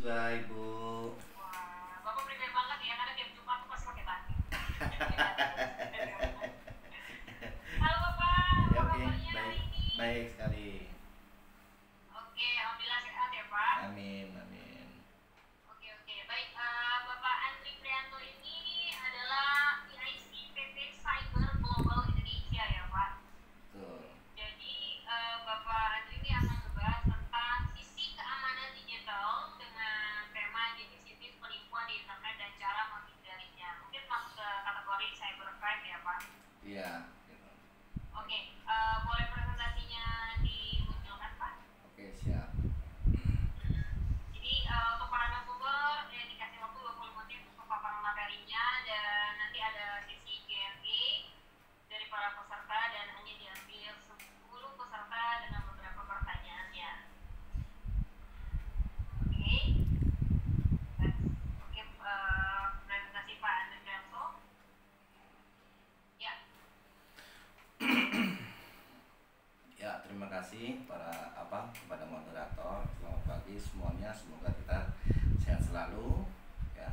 juga Ibu. Wah, Bapak prepare banget ya, karena tiap Jumat tuh pasti pakai batik. Halo Bapak, Ya, apa oke, kabarnya baik, hari ini? baik sekali. Oke, alhamdulillah sehat ya Pak. Amin, amin. Oke, baik. Bapak Andri Prianto ini adalah PIC PT Cyber Global Indonesia ya Pak. Betul. Jadi Bapak Andri ini akan membahas tentang sisi keamanan digital dengan tema jenis-jenis penipuan di internet dan cara menghindarinya. Mungkin masuk ke kategori cybercrime ya Pak. Iya, gitu. Oke, boleh presentasinya dimunculkan Pak? Oke, siap. Jadi untuk para narasumber dikasih waktu 20 menit untuk paparan materinya dan nanti ada sesi Q&A dari para peserta dan hanya diambil 10 peserta dengan beberapa pertanyaannya. Oke, presentasi Pak Andri Prianto. Ya. Ya, terima kasih kepada moderator. Selamat pagi semuanya. Semoga kita sehat selalu. Ya.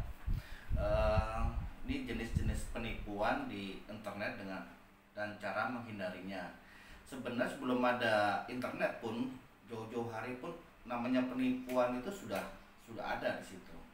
Ini jenis-jenis penipuan di internet dan cara menghindarinya. Sebenarnya sebelum ada internet pun, jauh-jauh hari pun namanya penipuan itu sudah ada di situ.